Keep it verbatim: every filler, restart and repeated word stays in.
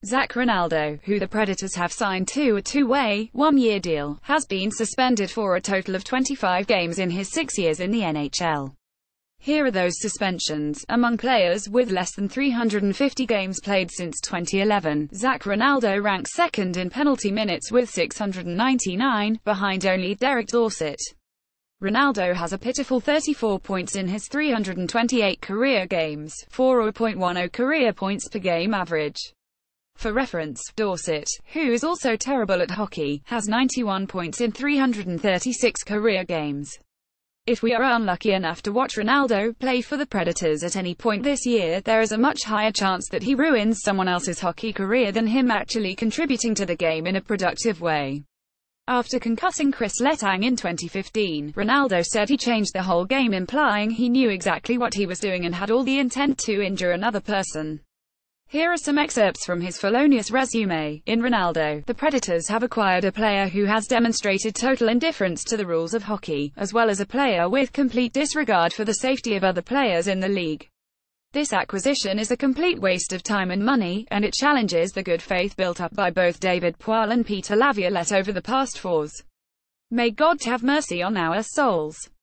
Zach Ronaldo, who the Predators have signed to a two-way, one-year deal, has been suspended for a total of twenty-five games in his six years in the N H L. Here are those suspensions. Among players with less than three hundred fifty games played since twenty eleven, Zach Ronaldo ranks second in penalty minutes with six hundred ninety-nine, behind only Derek Dorsett. Ronaldo has a pitiful thirty-four points in his three hundred twenty-eight career games, four point one oh career points per game average. For reference, Dorsett, who is also terrible at hockey, has ninety-one points in three hundred thirty-six career games. If we are unlucky enough to watch Ronaldo play for the Predators at any point this year, there is a much higher chance that he ruins someone else's hockey career than him actually contributing to the game in a productive way. After concussing Chris Letang in twenty fifteen, Ronaldo said he changed the whole game, implying he knew exactly what he was doing and had all the intent to injure another person. Here are some excerpts from his felonious resume. In Ronaldo, the Predators have acquired a player who has demonstrated total indifference to the rules of hockey, as well as a player with complete disregard for the safety of other players in the league. This acquisition is a complete waste of time and money, and it challenges the good faith built up by both David Poile and Peter Laviolette over the past fours. May God have mercy on our souls.